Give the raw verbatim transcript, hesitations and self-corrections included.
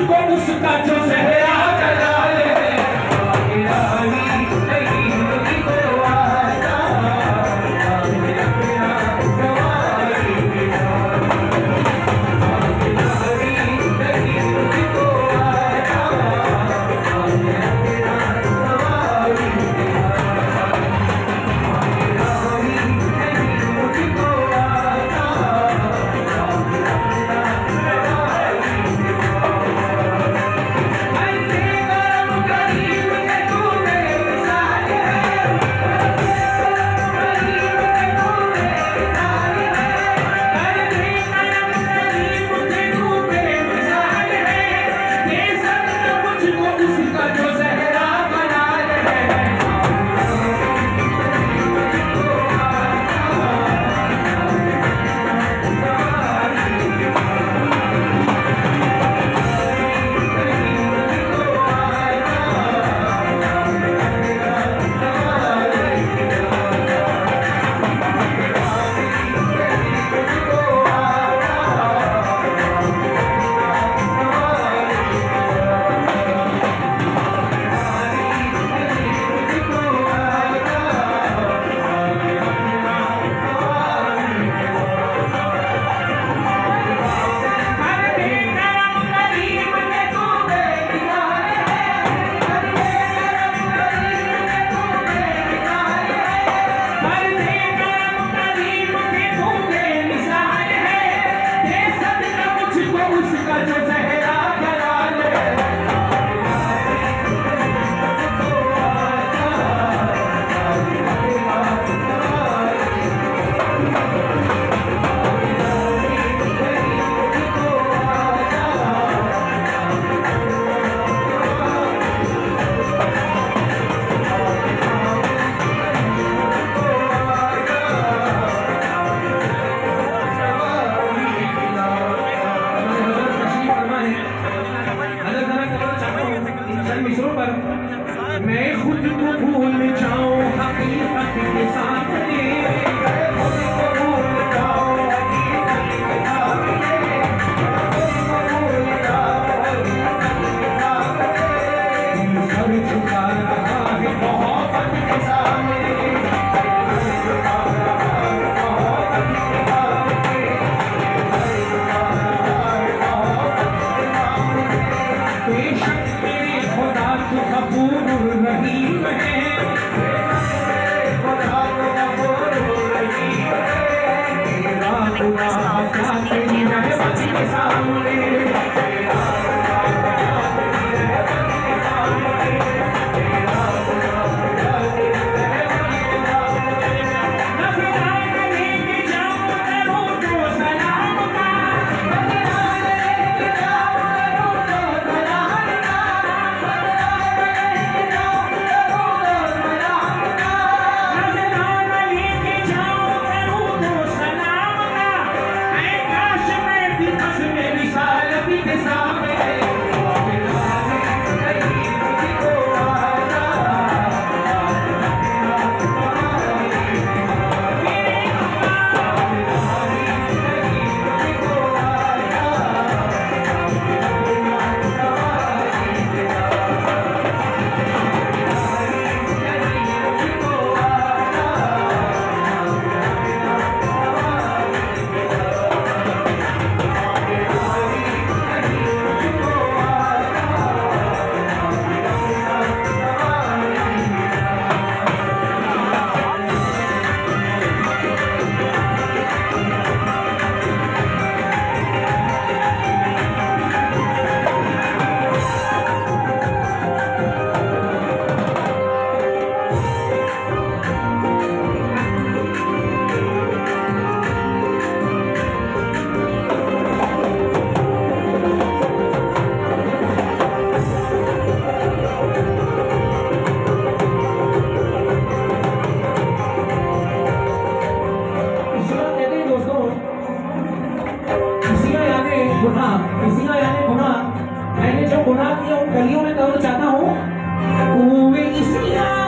मुझको उसका जो सहरा जलाल है। मैं खुद को भूल जाऊं हकीकत के सामने, खुद को भूल जाऊं हकीकत के सामने, खुद को भूल जाऊं हकीकत के सामने। सर झुका रहा है मोहब्बत के सामने, सर झुका रहा है मोहब्बत के सामने, सर झुका रहा है मोहब्बत के सामने। बेशक मेरे खुदा तो कबूल रहीम है, खुदा तो कबूल रहीम है। तेरा खुदा क्या तेरी रहमत के सामने, तेरा खुदा क्या तेरी रहमत के सामने, तेरा खुदा क्या तेरी रहमत के सामने। नजराने लेके जाऊं करूं तो सलाम का, नजराने लेके जाऊं करूं तो सलाम का, किसी यानी गुनाह, मैंने जो गुनाह किया उन गलियों में दौड़ चाहता हूँ।